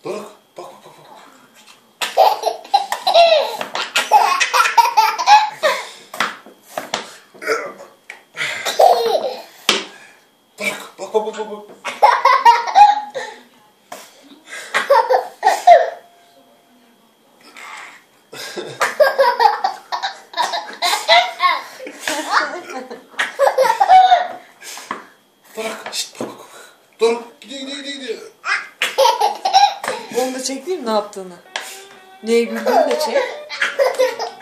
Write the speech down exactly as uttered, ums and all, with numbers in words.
Doruk bak bak bak bak. Doruk bak bak bak bak. Doruk şşt bak bak bak. Doruk gidiyor gidiyor gidiyor gidiyor. Onu da çekeyim ne yaptığını. Neye güldüğünü de çek.